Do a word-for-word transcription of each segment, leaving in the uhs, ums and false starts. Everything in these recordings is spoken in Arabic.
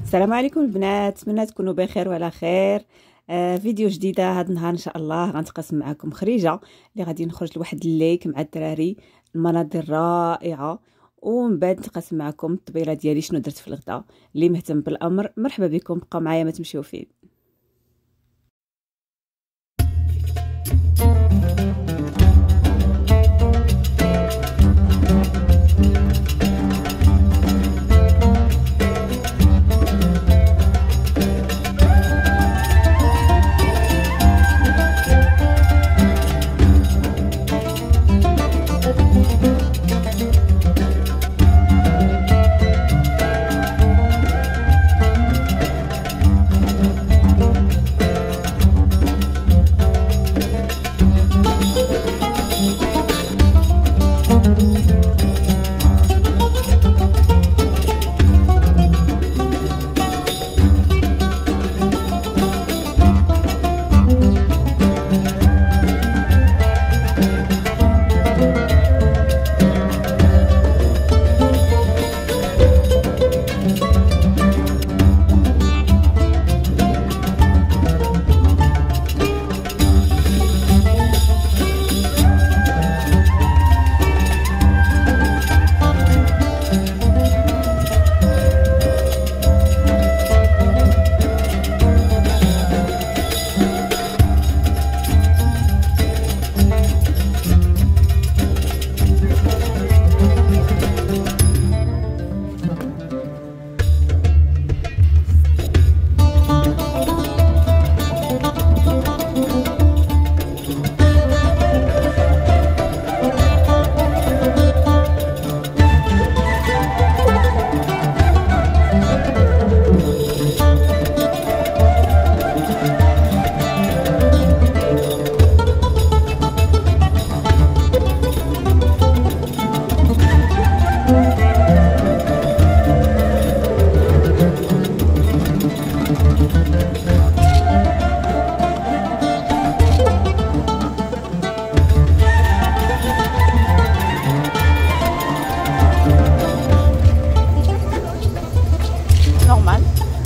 السلام عليكم البنات، نتمنى تكونوا بخير وعلى خير. آه فيديو جديده هذا النهار ان شاء الله غنتقاسم معكم خريجه اللي غادي نخرج لواحد الليك مع الدراري، المناظر رائعه، ومن بعد نتقاسم معكم الطبيله ديالي شنو درت في الغداء. اللي مهتم بالامر مرحبا بكم، بقاو معايا ما تمشيو فين. normal.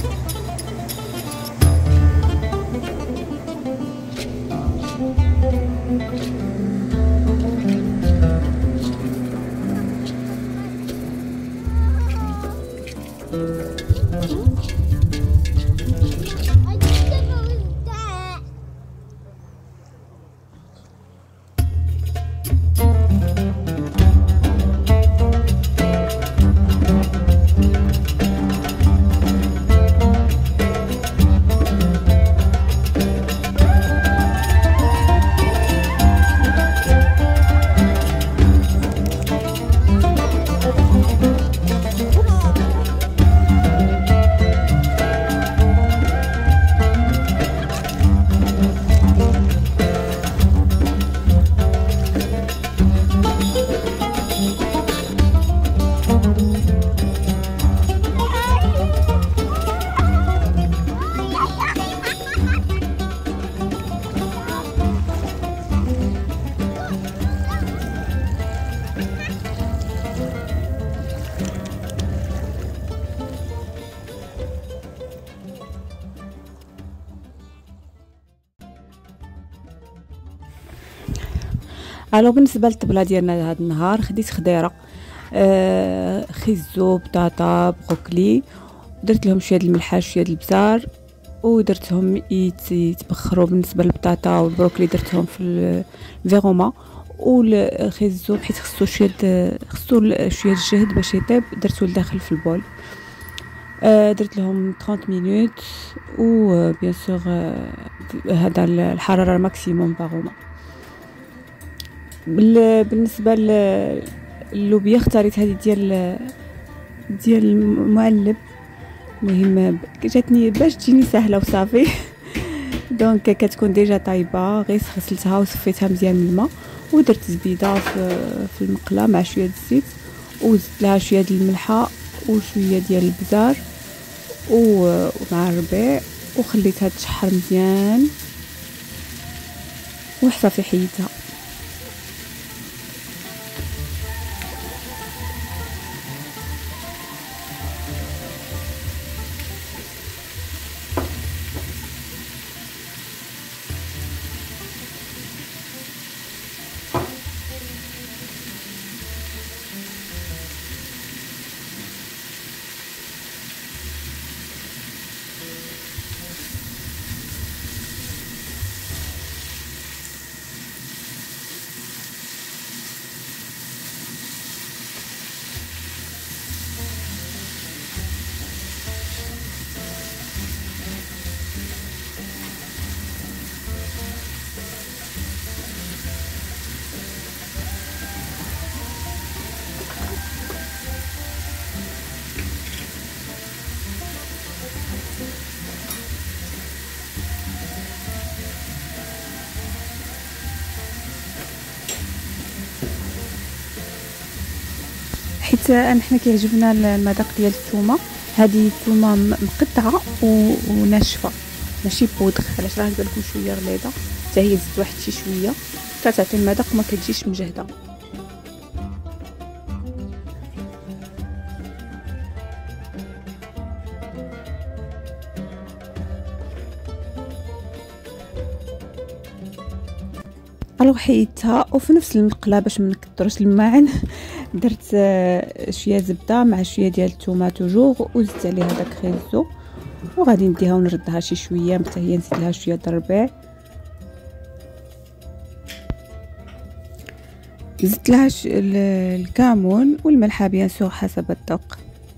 الو بالنسبه للطبله ديالنا هذا النهار خديت خضيره، آه خيزو، بطاطا، بروكلي، درت لهم شويه د الملح شويه د البزار ودرتهم يتبخروا. بالنسبه للبطاطا والبروكلي درتهم في الفيغوما، والخيزو حيت خصو شويه خصو شويه الجهد باش يطيب درتو لداخل في البول. آه درت لهم ثلاثين مينوت، و بيان سور هذا الحراره ماكسيموم باغوما. بالنسبه للوبيا اختاريت هذه ديال ديال المعلب، المهم جاتني باش تجيني سهله وصافي. دونك كتكون ديجا طايبه، غير غسلتها وصفيتها مزيان من الماء، ودرت زبيده في, في المقله مع شويه الزيت، وزدت لها شويه ديال الملحه وشويه ديال البزار ومع الربيع، وخليتها تشحر مزيان وصافي حيدتها. انا حنا كيعجبنا المذاق ديال الثومه. هذه الثومه مقطعه وناشفه ماشي بودغ، علاش راه تبان لكم شويه غليظه، حتى هي زدت واحد شي شويه كتعطي المذاق وما كتجيش مجهده. الوغ حيدتها وفي نفس المقله باش ما نكثرش الماعن درت شويه زبده مع شويه ديال الثومه توجور وزدت عليها داك خيزو وغادي نديها ونردها شي شويه حتى هي نزيد لها شويه د الربيع. زدت لها الكمون والملح بيان سور حسب الذوق.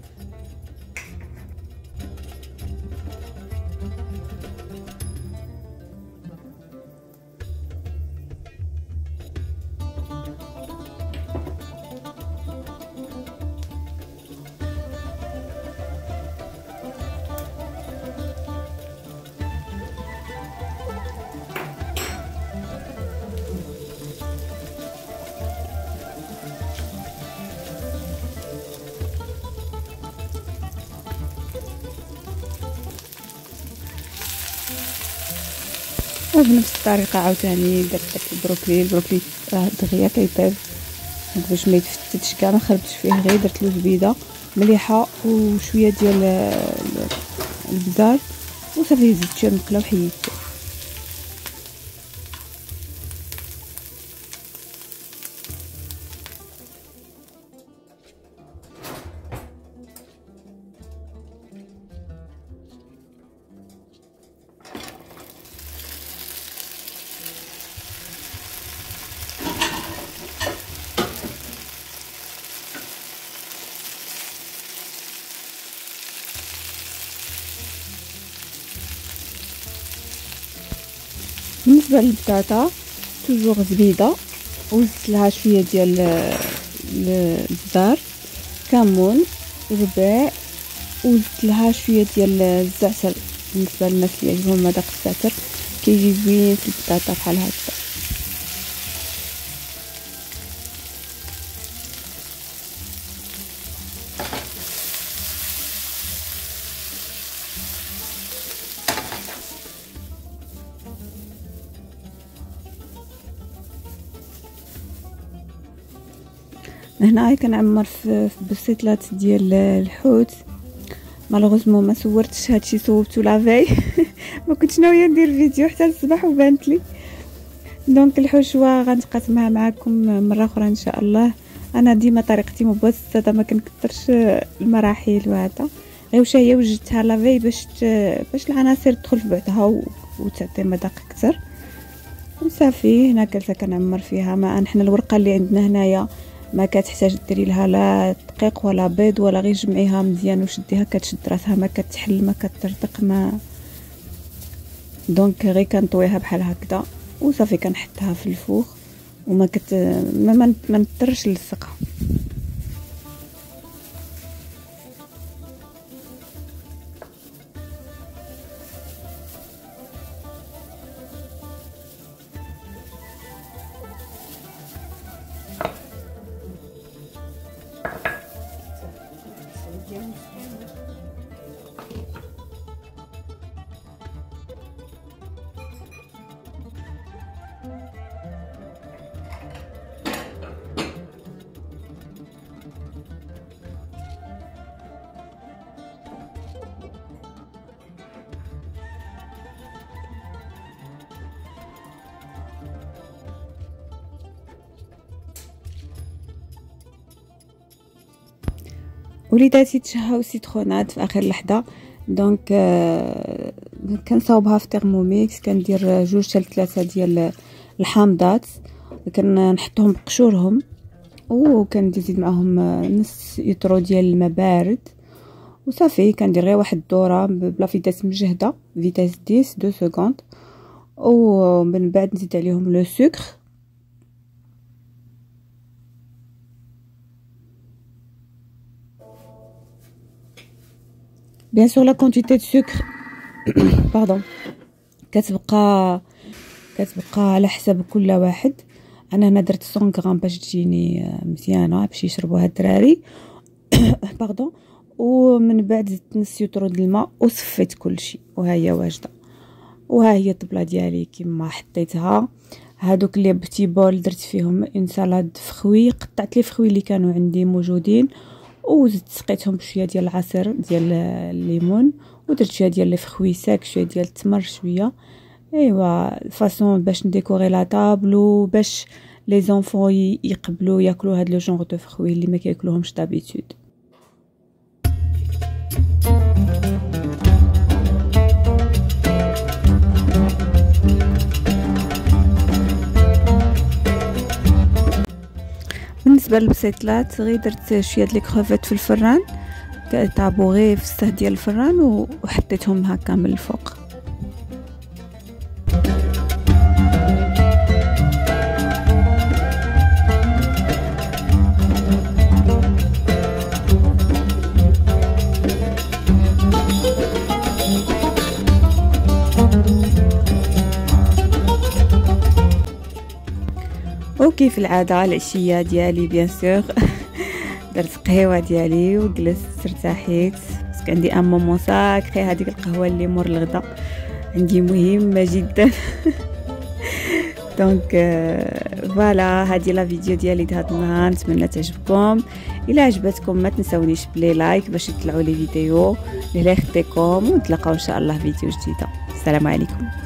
وبنفس الطريقه عاوتاني درت داك البروكلي. البروكلي راه دغيا كيطيب باش ما يتفتتش كاع، ما خربتش فيه، غير درت له زبيده مليحه وشويه ديال البزار وصافي زدت شويه المقله وحيدته. بالنسبه للبطاطا توجور زبيده وزدت لها شويه ديال البزار كمون ربيع وزدت لها شويه ديال الزعتر. بالنسبه للناس اللي يعجبهم مذاق الزعتر كيجي زوين في البطاطا بحال هكا. هنا كنعمر في بسيطلات ديال الحوت. مالوغوزمون ما صورتش هادشي، صوبتو لافاي ما كنتش ناويه ندير فيديو حتى الصباح وبانت لي. دونك الحشوه غنتقاسمها معكم مره اخرى ان شاء الله. انا ديما طريقتي مبسطه ما كنكثرش المراحل وهذا، غير واش هي وجدتها لافاي باش باش العناصر تدخل في بعضها وتعطي مذاق اكثر وصافي. هنا كلتا كنعمر فيها. ما حنا الورقه اللي عندنا هنايا ما كتحتاج ديري لها لا دقيق ولا بيض ولا، غير جمعيها مزيان وشديها كتشد راسها، ما كتحل ما كترتق ما. دونك غير كنطويها بحال هكذا وصافي كنحطها في الفوخ وما كت ما ما نضطرش نلصقها. وليداتي تشهاو سيترونات في اخر لحظه. دونك آه كنصاوبها في ترموميكس، كندير جوج حتى ثلاثه ديال الحامضات كنحطهم بقشورهم وكنزيد معاهم نص يطرو ديال الماء بارد وصافي. كندير غير واحد الدوره بلا فيتاس مجهده فيتاس عشرة دو سكوند ومن بعد نزيد عليهم لو سكر. بيان سور لا كونتيتي دو سكر باردون كتبقى كتبقى على حسب كل واحد. انا هنا درت مية غرام باش تجيني مزيانه باش يشربوها الدراري. باردون. ومن بعد زدت نص يطرو د الماء وصفيت كلشي، وها هي واجده. وها هي الطبله ديالي كما حطيتها. هادوك لي بتي بول درت فيهم اون سالاد فخوي، قطعت لي فخوي اللي كانوا عندي موجودين وزدت سقيتهم بشويه ديال العصير ديال الليمون، ودرت شويه ديال لي فخوي ساك، شويه ديال التمر، شويه ايوا فاصون باش نديكوري لا طابل وباش لي زونفون يقبلوا ياكلوا هاد لو جونغ دو فخوي اللي ما كياكلوهمش دابيتود. بالنسبه للبسيطلات غير درت شويه لي كروفيت في الفران، طابو غير في السه ديال الفران وحطيتهم هكا من الفوق. وكيف العاده العشيه ديالي بيان سور درت قهوه ديالي وجلست ارتاحيت، باسكو عندي ان مومون ساكري. هذيك القهوه اللي مور الغدا عندي مهمه جدا. دونك فوالا هذه لا فيديو ديالي هذا النهار، نتمنى تعجبكم. الا عجبتكم ما تنسونيش بلي لايك باش يطلعوا لي فيديو اللي يخطيكم، ونتلاقاو ان شاء الله فيديو جديده. السلام عليكم.